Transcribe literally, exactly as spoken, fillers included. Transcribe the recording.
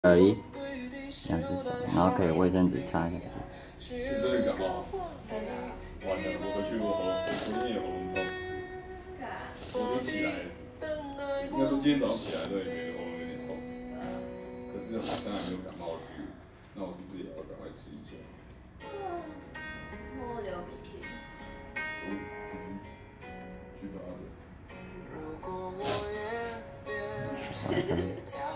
而已，两只手，然后可以卫生纸擦一下。 是真的感冒？真的。完了，我回去我喉咙，昨天也喉咙痛，昨天起来，应该说今天早上起来都也觉得喉咙有点痛，可是好像还没有感冒的 feel， 那我是不是也要赶快吃一下？ 我流鼻涕。 哦，去去去把它的。 好的。